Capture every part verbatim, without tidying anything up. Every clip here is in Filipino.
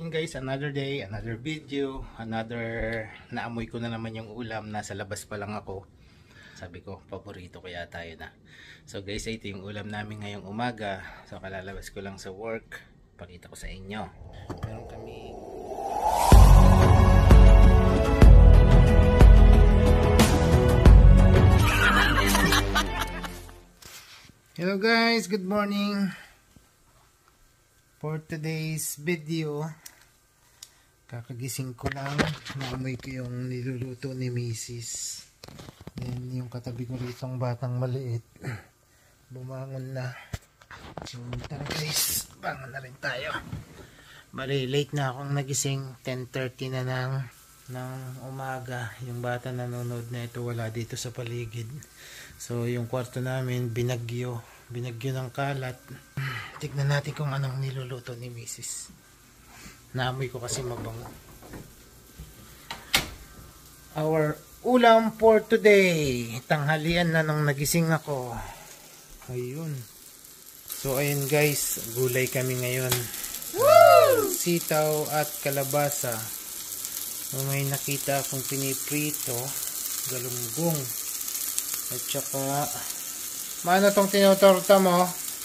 guys, another day, another video, another naamoy ko na naman yung ulam. Nasa labas pa lang ako. Sabi ko, paborito kaya tayo na. So guys, ito yung ulam namin ngayong umaga. So kalalabas ko lang sa work. Pakita ko sa inyo. Meron kami Hello guys, good morning. For today's video, kakagising ko lang, naamoy ko yung niluluto ni Missus Then yung katabi ko ritong batang maliit bumangon na. So tara guys, bangon na rin tayo. Bali late na akong nagising, ten thirty na ng, ng umaga. Yung bata nanonood na ito, wala dito sa paligid. So yung kwarto namin binagyo, binagyo ng kalat. Tignan natin kung anong niluluto ni Missus Naamoy ko kasi mabango. Our ulam for today, tanghalian na nung nagising ako. Ayun. So ayun guys, gulay kami ngayon. Woo! Sitaw at kalabasa. So, may nakita akong piniprito, galunggong. At saka, maano tong tinutorta mo?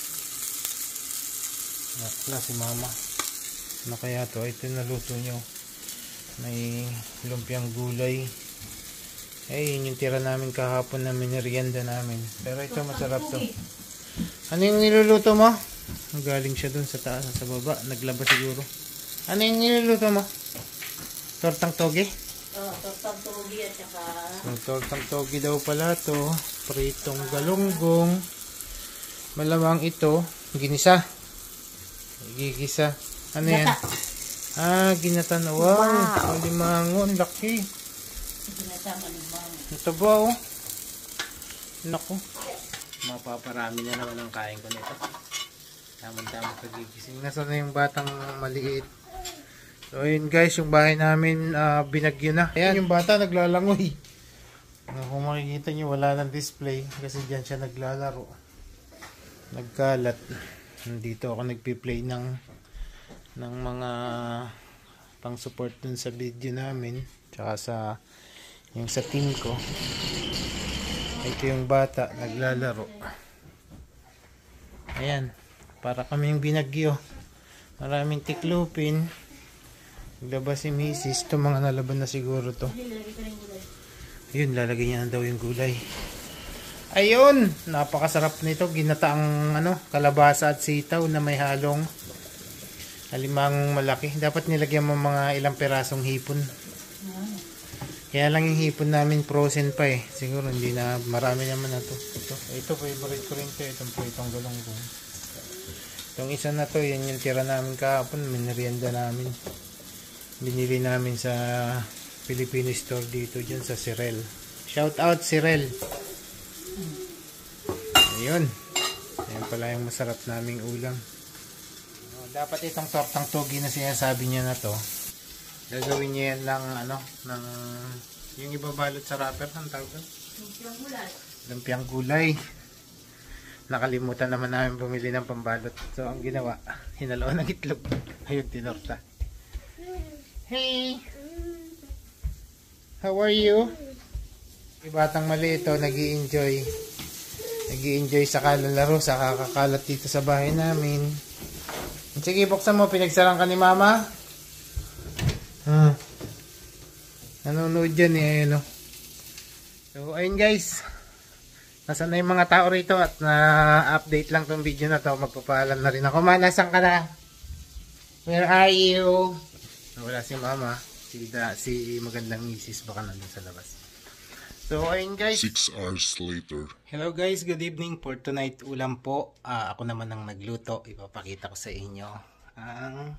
Wala si mama. Ano kaya to? Ito naluto nyo. May lumpiang gulay. Eh, yun yung tira namin kahapon na minerienda namin. Pero ito masarap to. Ano yung niluluto mo? Galing siya dun sa taas, sa baba. Naglaba siguro. Ano yung niluluto mo? Tortang toge? Oo, oh, tortang toge at saka... So, tortang toge daw pala to. Pritong galunggong. Malamang ito, ginisa. Gigisa. Ano yan? Ah, ginatan. Wow. Wow. Limangon. Laki. Ginata malimang. Ito ba oh? Naku. Mapaparami na naman ang kain ko nito. Tama-tama kagigising. Nasa na yung batang maliit. So ayun guys, yung bahay namin uh, binagyo na. Ayan, yung bata naglalangoy. Kung makikita nyo, wala ng display. Kasi dyan siya naglalaro. Nagkalat. Dito ako nagpi-play ng ng mga pang support dun sa video namin tsaka sa yung sa team ko. Ito yung bata naglalaro. Ayan, para kami yung binagyo. Maraming tiklupin. Naglabas si Missus Ito mga nalaban na siguro to. Ayun, lalagay niya na daw yung gulay. Ayun, napakasarap nito, ginataang ano, kalabasa at sitaw na may halong halimang malaki. Dapat nilagyan mo mga ilang perasong hipon. Kaya lang yung hipon namin frozen pa eh. Siguro hindi na, marami naman na to. Ito, ito favorite ko rin to. Itong po itong galunggong. Itong isa na to, yan yung tira namin kahapon, minerienda namin. Binili namin sa Filipino store dito dyan sa Cyril. Shout out Cyril. Ayun. Ayan pala yung masarap naming ulam. O, dapat itong tortang togi na sinasabi niya na to. Gagawin niya yan ng ano, ng yung ibabalot sa wrapper, ang tawag doon? Lumpiang gulay. Lumpiang gulay. Nakalimutan naman namin bumili ng pambalot. So ang ginawa, hinaloan ng itlog. Ayun, tinorta. Hey! How are you? Yung batang mali ito, nag-i-enjoy. Nag-i-enjoy sa kalalaro, sa kakakalat dito sa bahay namin. Sige, buksan mo. Pinagsaran ka ni mama? Hmm. Nanonood dyan eh. Ayun, oh. So, ayun guys. Nasaan na yung mga tao rito at na-update lang tong video na to. Magpapaalam na rin ako. Ma, nasan ka na? Where are you? Wala si mama. Si, da, si magandang misis baka nandun sa labas. So, ayun guys. Six hours later. Hello guys, good evening. For tonight ulam po. Uh, ako naman ang nagluto. Ipapakita ko sa inyo ang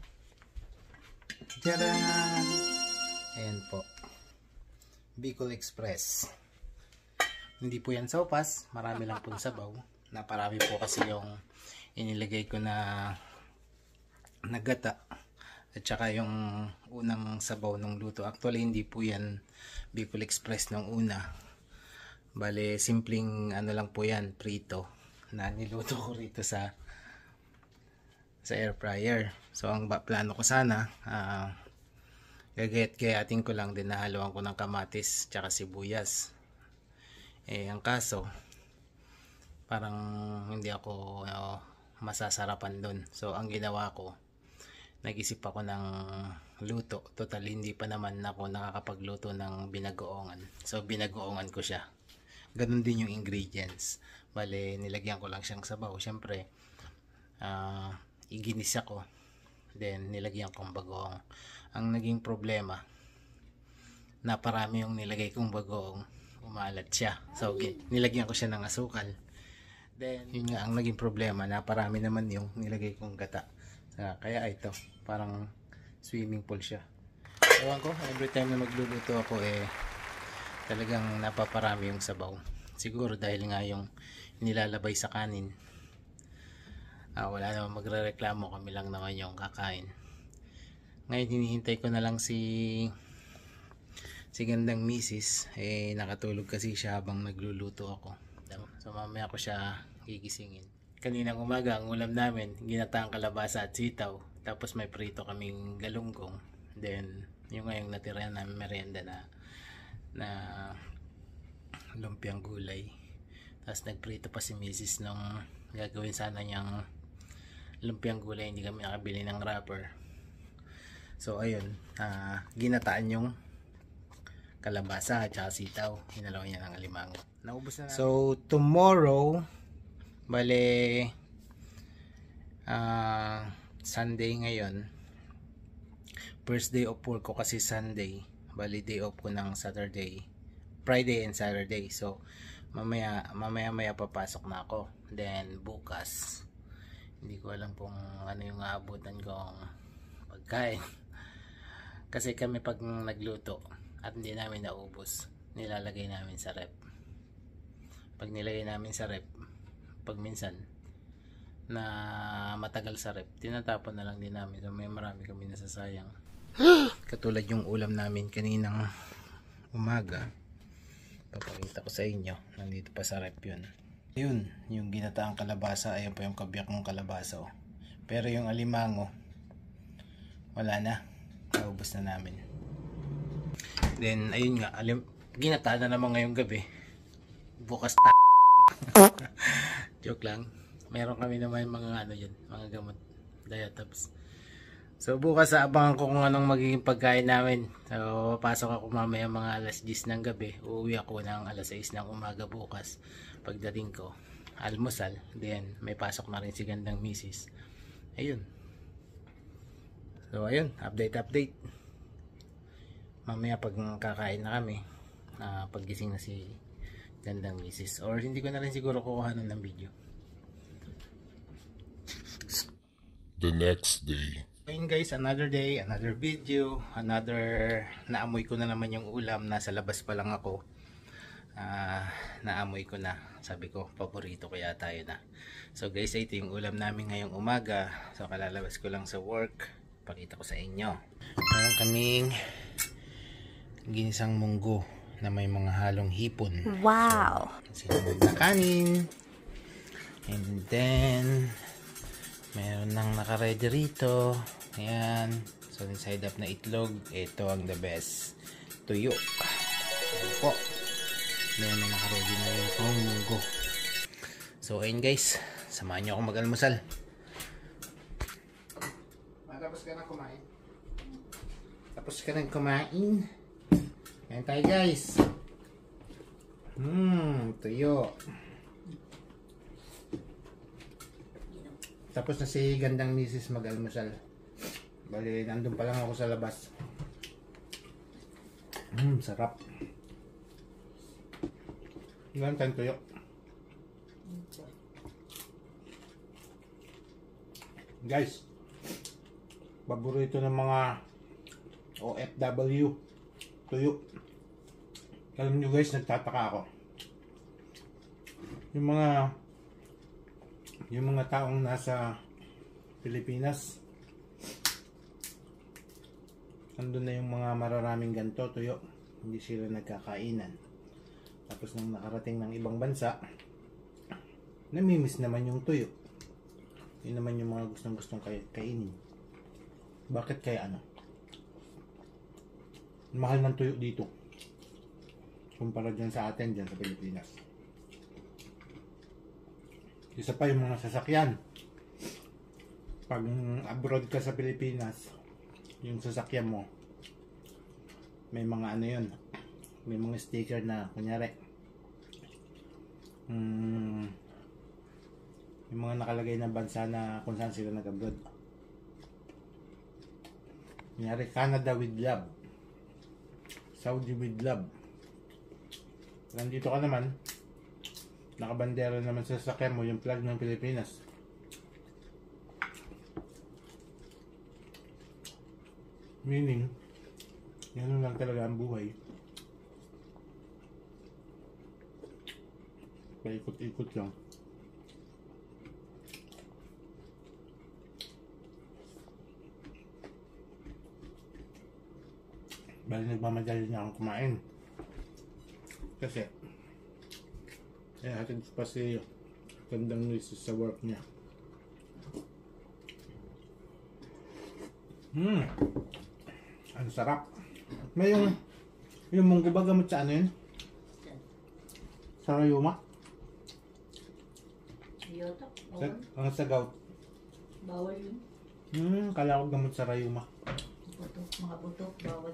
Tadaan! Ayan po. Bicol Express. Hindi po yan sopas. Marami lang po sabaw. Naparami po kasi yung inilagay ko na nagata. At saka yung unang sabaw ng luto. Actually, hindi po yan Bicol Express nung una. Bale, simpleng ano lang po yan, prito. Na niluto ko rito sa sa air fryer. So ang ba, plano ko sana, uh, gagayat-gayatin ko lang, din nahaluan ko ng kamatis tsaka sibuyas. Eh ang kaso, parang hindi ako uh, masasarapan doon. So ang ginawa ko, nag-isip ako ng luto. Total hindi pa naman ako nakakapagluto ng binagoongan. So binagoongan ko siya. Ganun din yung ingredients. Bale, nilagyan ko lang siyang sabaw. Siyempre, uh, iginis ako. Then nilagyan kong bagoong. Ang naging problema, naparami yung nilagay kong bagoong. Umalat siya. So nilagyan ko siya ng asukal. Then yun nga ang naging problema, naparami naman yung nilagay kong gata. Uh, kaya ito, parang swimming pool siya. Ewan ko, every time na magluluto ako eh talagang napaparami yung sabaw. Siguro dahil nga yung nilalabay sa kanin. Uh, wala naman magrereklamo, kami lang naman yung kakain. Ngayon hinihintay ko na lang si si gandang misis, eh nakatulog kasi siya habang nagluluto ako. So mamaya ko siya gigisingin. Kaninang umaga ang ulam namin, ginataang kalabasa at sitaw. Tapos may prito kaming galunggong. Then yung ngayong natira namin merienda na na lumpiang gulay. Tapos nagprito pa si misis nung gagawin sana niyang lumpiang gulay, hindi kami nakabili ng wrapper. So ayun, uh, ginataan yung kalabasa at saka sitaw. Hinalaw niya ng alimango. Naubos na namin. So tomorrow, bale uh, Sunday ngayon, first day of work ko kasi Sunday. Bale day off ko ng Saturday, Friday and Saturday. So mamaya mamaya maya papasok na ako. Then bukas, hindi ko alam kung ano yung aabutan kong pagkain. Kasi kami pag nagluto at hindi namin naubos, nilalagay namin sa rep. Pag nilagay namin sa rep, pag minsan na matagal sa rep, tinatapon na lang din namin. So may marami kami nasasayang. Katulad yung ulam namin kaninang umaga, papakita ko sa inyo, nandito pa sa rep yun. Yun, yung ginataang kalabasa, ayan pa yung kabiyak ng kalabasa, oh. Pero yung alimango, wala na, naubos na namin. Then ayun nga, alim, ginataan na naman ngayong gabi. Bukas ta joke lang. Meron kami naman mga ano yun, mga gamot, diatabs. So bukas abangan ko kung anong magiging pagkain namin. So pasok ako mamaya mga alas diyes ng gabi. Uuwi ako ng alas sais ng umaga bukas. Pagdating ko, almusal. Then may pasok na rin si gandang misis. Ayun. So ayun, update update. Mamaya pag kakain na kami, uh, paggising na si gandang misis. Or hindi ko na rin siguro kukuhanan ng video. The next day. Ayun guys, another day, another video, another, naamoy ko na naman yung ulam, nasa labas pa lang ako, uh, naamoy ko na, sabi ko paborito ko yata yun na. So guys, ito yung ulam namin ngayong umaga. So kalalabas ko lang sa work, pakita ko sa inyo. Meron kaming ginisang munggo na may mga halong hipon. Wow! So, sinunod na kanin, and then meron nang naka-ready rito. Ayan. So, side up na itlog. Ito ang the best. Tuyo. Ayan po. Then, may naka-ready na rin pong munggo. So, ayun guys. Samahan nyo ako mag-almusal. Tapos ka na kumain. Tapos ka na kumain. Ayan tayo guys. Hmm, tuyo. Tapos na si gandang misis mag-almusal. Bali, nandun pa lang ako sa labas. Mmm, sarap. Ganun tayong tuyo. Guys, paborito ng mga O F W, tuyo. Alam nyo guys, nagtataka ako. Yung mga yung mga taong nasa Pilipinas, andun na yung mga mararaming ganito, tuyo. Hindi sila nagkakainan. Tapos nang nakarating ng ibang bansa, namimiss naman yung tuyo. Yun naman yung mga gustong gustong kay kainin. Bakit kaya ano? Mahal ng tuyo dito. Kumpara dyan sa atin, dyan sa Pilipinas. Isa pa yung mga sasakyan. Pag abroad ka sa Pilipinas, yung sasakyan mo, may mga ano yun, may mga sticker na, kunyari, hmm, yung mga nakalagay na bansa na kung saan sila nag-abroad. Kunyari, Canada with love, Saudi with love. Nandito ka naman, nakabandera naman sa sasakyan mo yung flag ng Pilipinas. Meaning, yan lang talaga ang buhay. Paikot-ikot lang. Bali nagmamadali niya akong kumain. Kasi, eh, hatid pa si gandang misis sa work niya. Hmm. Ang sarap. May yung yung munggo ba gamot sa ano yun? Sa rayuma? Yota, Sa, bawal. ang sa gout. Bawal yun. Hmm, kala ko gamot sa rayuma. Buto, mga buto, bawal.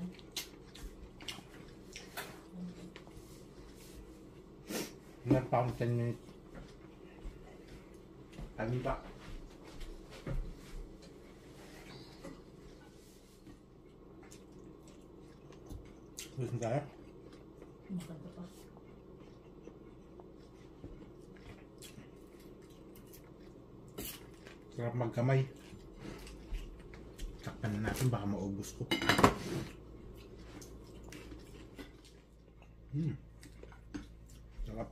Meron pa akong ten minutes. Kami pa. Gusto tayo? Maganda pa. Sarap magkamay. Takpan na natin, baka maubos ko. Hmm. Sarap.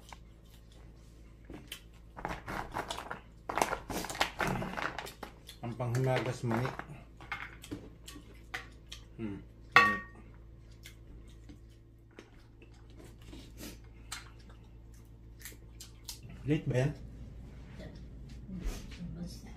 Ang panghimagas mani. Hmm. Mani. Late ba yan? Basta.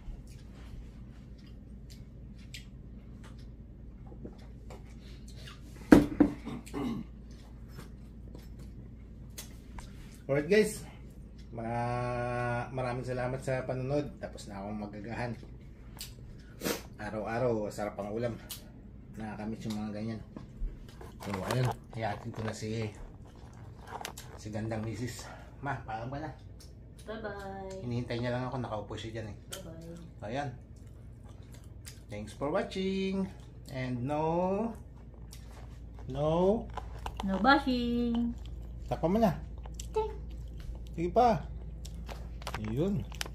Alright guys, Ma maraming salamat sa panonood. Tapos na akong magagahan. Araw-araw, sarap ang ulam. Nakakamit yung mga ganyan. So ayun, hiyatin ko na si si gandang misis. Ma, paalam ka na. Bye-bye. Hinihintay niya lang ako, nakaupo siya dyan eh. Bye-bye. Ayan. Thanks for watching. And no... No... No bashing. Tapa mo na. Sige pa. Yun.